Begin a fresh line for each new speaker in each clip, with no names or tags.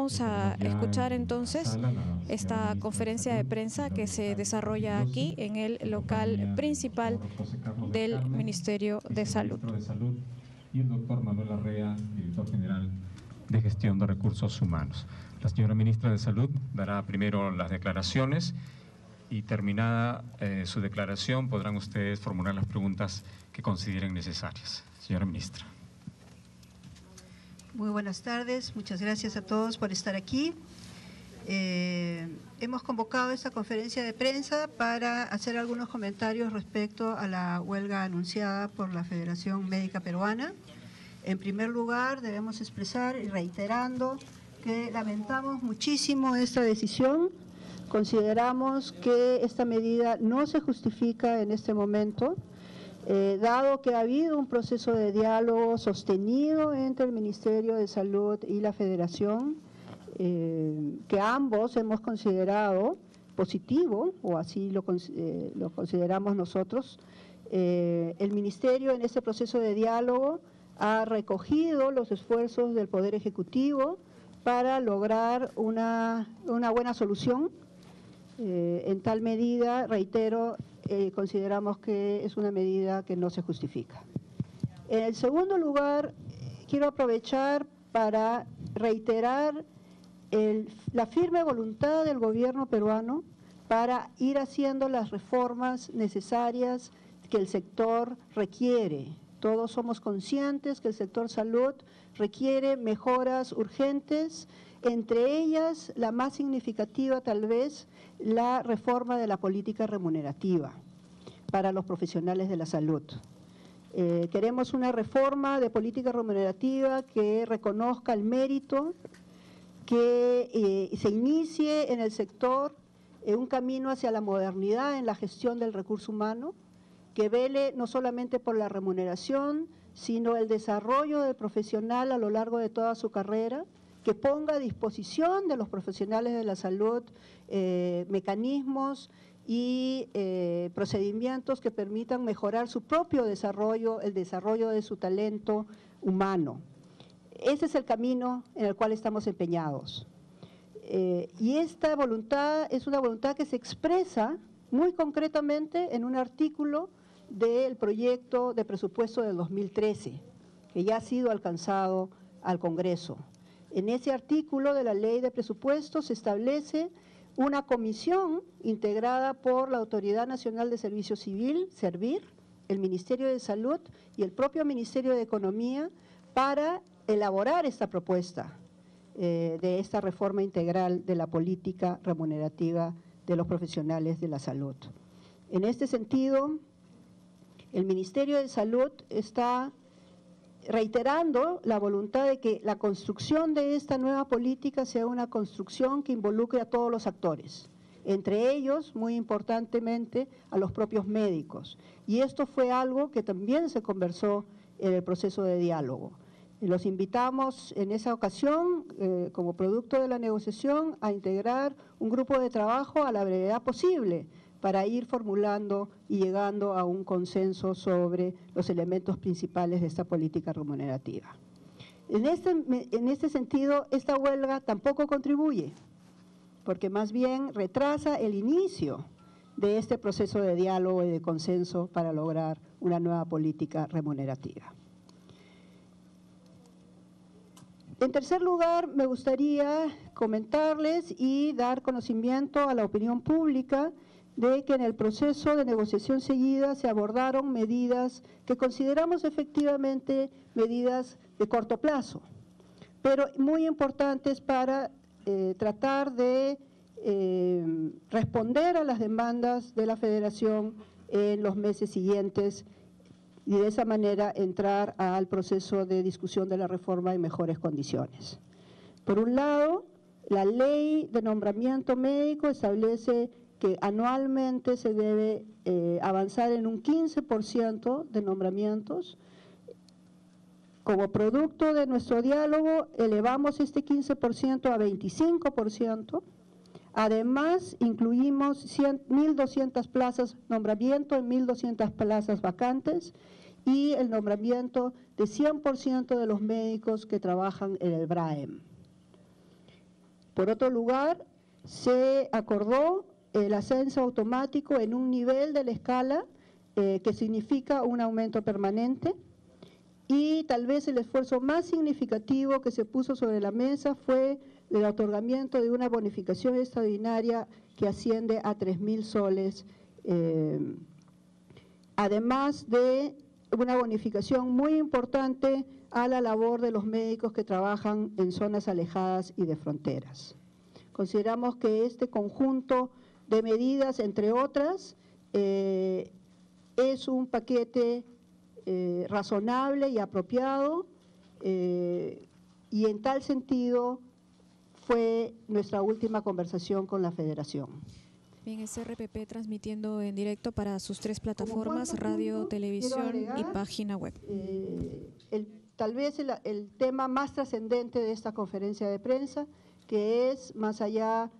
Vamos a escuchar entonces esta conferencia de prensa que se desarrolla aquí en el local principal del Ministerio de Salud.
Y el doctor Manuel Arrea, director general de Gestión de Recursos Humanos. La señora ministra de Salud dará primero las declaraciones y terminada su declaración podrán ustedes formular las preguntas que consideren necesarias. Señora ministra.
Muy buenas tardes, muchas gracias a todos por estar aquí. Hemos convocado esta conferencia de prensa para hacer algunos comentarios respecto a la huelga anunciada por la Federación Médica Peruana. En primer lugar, debemos expresar y reiterando que lamentamos muchísimo esta decisión. Consideramos que esta medida no se justifica en este momento, dado que ha habido un proceso de diálogo sostenido entre el Ministerio de Salud y la Federación, que ambos hemos considerado positivo, o así lo consideramos nosotros. El Ministerio en este proceso de diálogo ha recogido los esfuerzos del Poder Ejecutivo para lograr una buena solución. En tal medida, reitero, consideramos que es una medida que no se justifica. En segundo lugar, quiero aprovechar para reiterar la firme voluntad del gobierno peruano para ir haciendo las reformas necesarias que el sector requiere. Todos somos conscientes que el sector salud requiere mejoras urgentes, entre ellas la más significativa tal vez la reforma de la política remunerativa para los profesionales de la salud. Queremos una reforma de política remunerativa que reconozca el mérito, que se inicie en el sector un camino hacia la modernidad en la gestión del recurso humano, que vele no solamente por la remuneración, sino el desarrollo del profesional a lo largo de toda su carrera, que ponga a disposición de los profesionales de la salud mecanismos y procedimientos que permitan mejorar su propio desarrollo, el desarrollo de su talento humano. Ese es el camino en el cual estamos empeñados. Y esta voluntad es una voluntad que se expresa muy concretamente en un artículo del proyecto de presupuesto del 2013, que ya ha sido alcanzado al Congreso. En ese artículo de la Ley de Presupuestos se establece una comisión integrada por la Autoridad Nacional de Servicio Civil, SERVIR, el Ministerio de Salud y el propio Ministerio de Economía para elaborar esta propuesta de esta reforma integral de la política remunerativa de los profesionales de la salud. En este sentido, el Ministerio de Salud está reiterando la voluntad de que la construcción de esta nueva política sea una construcción que involucre a todos los actores, entre ellos, muy importantemente, a los propios médicos. Y esto fue algo que también se conversó en el proceso de diálogo. Los invitamos en esa ocasión, como producto de la negociación, a integrar un grupo de trabajo a la brevedad posible para ir formulando y llegando a un consenso sobre los elementos principales de esta política remunerativa. En este sentido, esta huelga tampoco contribuye, porque más bien retrasa el inicio de este proceso de diálogo y de consenso para lograr una nueva política remunerativa. En tercer lugar, me gustaría comentarles y dar conocimiento a la opinión pública de que en el proceso de negociación seguida se abordaron medidas que consideramos efectivamente medidas de corto plazo, pero muy importantes para tratar de responder a las demandas de la Federación en los meses siguientes y de esa manera entrar al proceso de discusión de la reforma en mejores condiciones. Por un lado, la ley de nombramiento médico establece que anualmente se debe avanzar en un 15% de nombramientos. Como producto de nuestro diálogo, elevamos este 15% a 25%. Además, incluimos 1.200 plazas nombramiento en 1.200 plazas vacantes y el nombramiento de 100% de los médicos que trabajan en el BRAEM. Por otro lugar, se acordó el ascenso automático en un nivel de la escala que significa un aumento permanente, y tal vez el esfuerzo más significativo que se puso sobre la mesa fue el otorgamiento de una bonificación extraordinaria que asciende a 3.000 soles, además de una bonificación muy importante a la labor de los médicos que trabajan en zonas alejadas y de fronteras. Consideramos que este conjunto de medidas, entre otras, es un paquete razonable y apropiado, y en tal sentido fue nuestra última conversación con la Federación.
Bien, es RPP transmitiendo en directo para sus 3 plataformas, radio, televisión y página web.
Tal vez el tema más trascendente de esta conferencia de prensa, que es más allá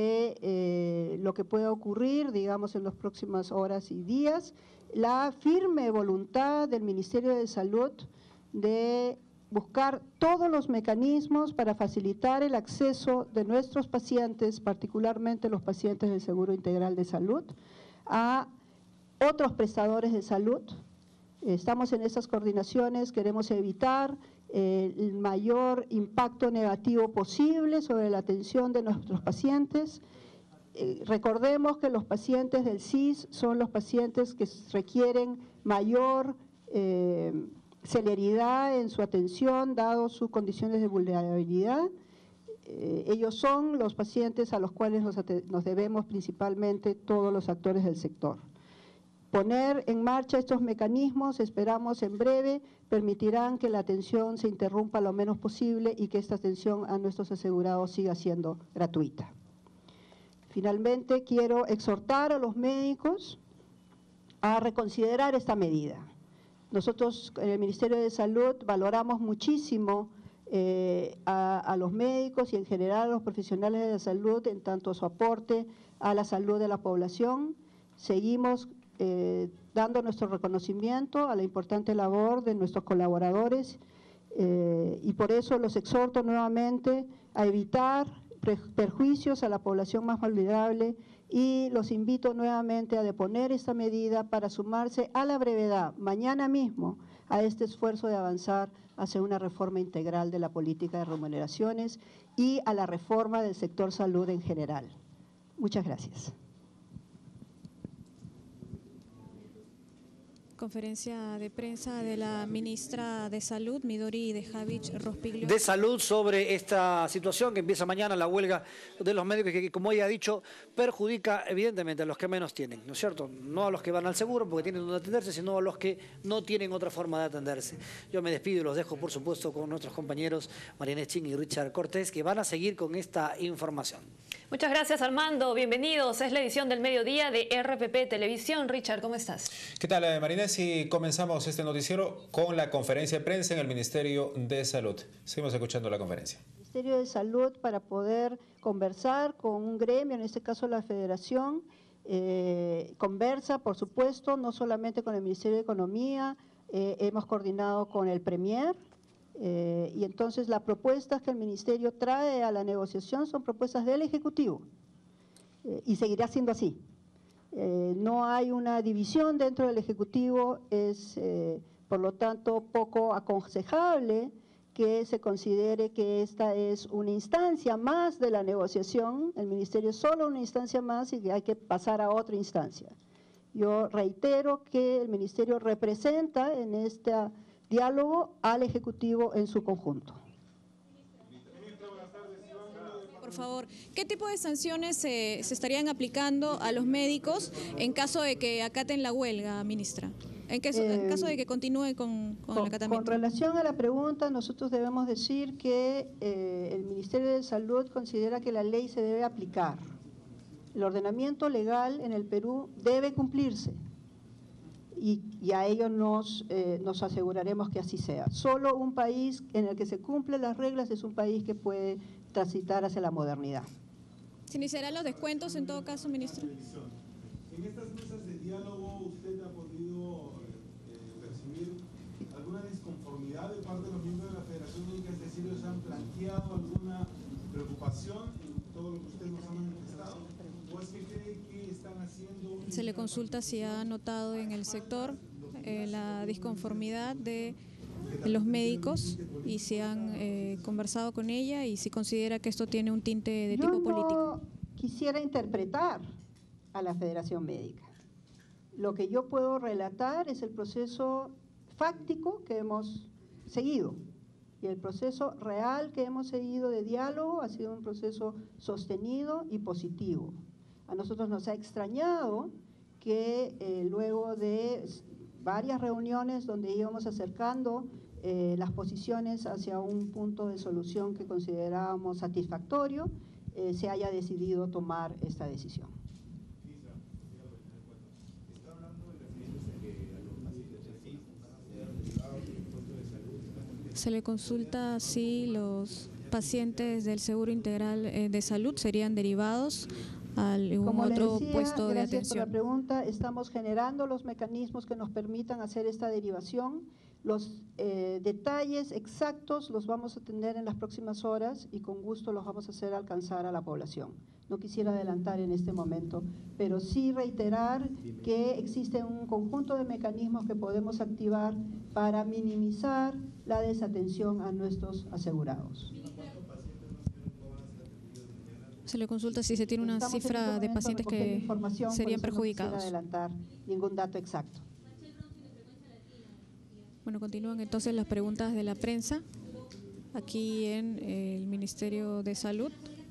de lo que pueda ocurrir, digamos, en las próximas horas y días, la firme voluntad del Ministerio de Salud de buscar todos los mecanismos para facilitar el acceso de nuestros pacientes, particularmente los pacientes del Seguro Integral de Salud, a otros prestadores de salud. Estamos en esas coordinaciones, queremos evitar el mayor impacto negativo posible sobre la atención de nuestros pacientes. Recordemos que los pacientes del SIS son los pacientes que requieren mayor celeridad en su atención, dado sus condiciones de vulnerabilidad. Ellos son los pacientes a los cuales nos debemos principalmente todos los actores del sector. Poner en marcha estos mecanismos, esperamos en breve, permitirán que la atención se interrumpa lo menos posible y que esta atención a nuestros asegurados siga siendo gratuita. Finalmente, quiero exhortar a los médicos a reconsiderar esta medida. Nosotros en el Ministerio de Salud valoramos muchísimo a los médicos y en general a los profesionales de la salud en tanto su aporte a la salud de la población. Seguimos dando nuestro reconocimiento a la importante labor de nuestros colaboradores y por eso los exhorto nuevamente a evitar perjuicios a la población más vulnerable y los invito nuevamente a deponer esta medida para sumarse a la brevedad, mañana mismo, a este esfuerzo de avanzar hacia una reforma integral de la política de remuneraciones y a la reforma del sector salud en general. Muchas gracias.
Conferencia de prensa de la ministra de Salud, Midori Dejavich Rospiglio.
De Salud sobre esta situación que empieza mañana, la huelga de los médicos, que como ella ha dicho, perjudica evidentemente a los que menos tienen, ¿no es cierto? No a los que van al seguro porque tienen donde atenderse, sino a los que no tienen otra forma de atenderse. Yo me despido y los dejo, por supuesto, con nuestros compañeros María Inés Ching y Richard Cortés, que van a seguir con esta información.
Muchas gracias, Armando. Bienvenidos. Es la edición del mediodía de RPP Televisión. Richard, ¿cómo estás?
¿Qué tal, María Inés? Y comenzamos este noticiero con la conferencia de prensa en el Ministerio de Salud. Seguimos escuchando la conferencia.
El Ministerio de Salud, para poder conversar con un gremio, en este caso la Federación, conversa, por supuesto, no solamente con el Ministerio de Economía, hemos coordinado con el Premier, y entonces las propuestas que el Ministerio trae a la negociación son propuestas del Ejecutivo, y seguirá siendo así. No hay una división dentro del Ejecutivo, es por lo tanto poco aconsejable que se considere que esta es una instancia más de la negociación, el Ministerio es solo una instancia más y que hay que pasar a otra instancia. Yo reitero que el Ministerio representa en este diálogo al Ejecutivo en su conjunto.
Por favor, ¿qué tipo de sanciones se estarían aplicando a los médicos en caso de que acaten la huelga, ministra? En caso de que continúe con el acatamiento.
Con relación a la pregunta, nosotros debemos decir que el Ministerio de Salud considera que la ley se debe aplicar. El ordenamiento legal en el Perú debe cumplirse y a ello nos aseguraremos que así sea. Solo un país en el que se cumplen las reglas es un país que puede transitar hacia la modernidad.
¿Se iniciarán los descuentos en todo caso, ministro?
En estas mesas de diálogo, ¿usted ha podido percibir alguna disconformidad de parte de los miembros de la Federación Médica? Es decir, ¿ellos han planteado alguna preocupación en todo lo que usted nos ha manifestado, o es que cree que están haciendo...
Se le consulta si ha notado en el sector la disconformidad de los médicos y si han conversado con ella y si considera que esto tiene un tinte de tipo político.
Yo quisiera interpretar a la Federación Médica. Lo que yo puedo relatar es el proceso fáctico que hemos seguido. Y el proceso real que hemos seguido de diálogo ha sido un proceso sostenido y positivo. A nosotros nos ha extrañado que luego de varias reuniones donde íbamos acercando las posiciones hacia un punto de solución que considerábamos satisfactorio, se haya decidido tomar esta decisión.
Se le consulta si los pacientes del Seguro Integral de Salud serían derivados a algún otro puesto de
gracias
atención.
por la pregunta. Estamos generando los mecanismos que nos permitan hacer esta derivación. Los detalles exactos los vamos a tener en las próximas horas y con gusto los vamos a hacer alcanzar a la población. No quisiera adelantar en este momento, pero sí reiterar que existe un conjunto de mecanismos que podemos activar para minimizar la desatención a nuestros asegurados.
Se le consulta si se tiene una cifra de pacientes que serían perjudicados.
No quisiera adelantar ningún dato exacto.
Bueno, continúan entonces las preguntas de la prensa aquí en el Ministerio de Salud.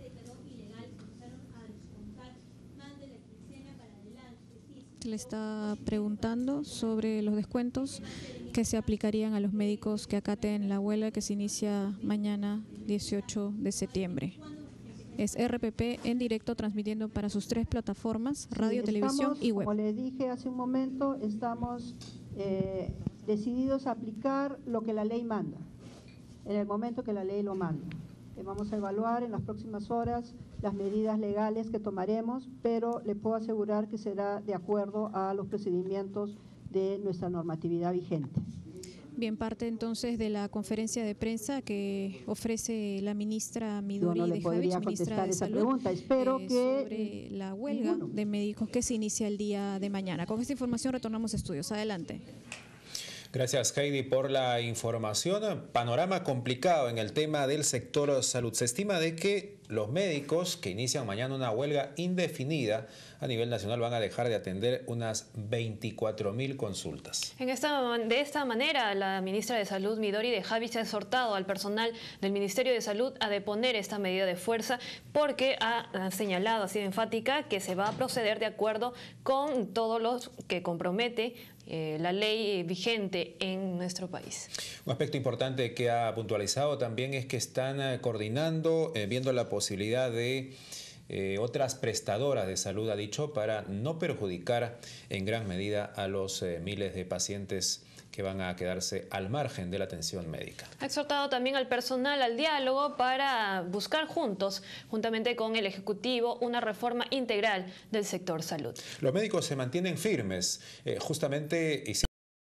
Se le está preguntando sobre los descuentos que se aplicarían a los médicos que acaten la huelga que se inicia mañana 18 de septiembre. Es RPP en directo transmitiendo para sus 3 plataformas, radio, televisión y web.
Como les dije hace un momento, estamos decididos a aplicar lo que la ley manda, en el momento que la ley lo manda. Vamos a evaluar en las próximas horas las medidas legales que tomaremos, pero le puedo asegurar que será de acuerdo a los procedimientos de nuestra normatividad vigente.
Bien, parte entonces de la conferencia de prensa que ofrece la ministra Midori Dejavich, ministra de Salud,
pregunta. Espero que
sobre la huelga de médicos que se inicia el día de mañana. Con esta información retornamos a estudios. Adelante.
Gracias, Heidi, por la información. Panorama complicado en el tema del sector salud. Se estima de que los médicos que inician mañana una huelga indefinida a nivel nacional van a dejar de atender unas 24.000 consultas.
De esta manera, la ministra de Salud, Midori Dejavich, ha exhortado al personal del Ministerio de Salud a deponer esta medida de fuerza porque ha señalado así de enfática que se va a proceder de acuerdo con todo lo que compromete la ley vigente en nuestro país.
Un aspecto importante que ha puntualizado también es que están coordinando, viendo la posibilidad de otras prestadoras de salud, ha dicho, para no perjudicar en gran medida a los miles de pacientes que van a quedarse al margen de la atención médica.
Ha exhortado también al personal al diálogo para buscar juntos, juntamente con el Ejecutivo, una reforma integral del sector salud.
Los médicos se mantienen firmes, justamente...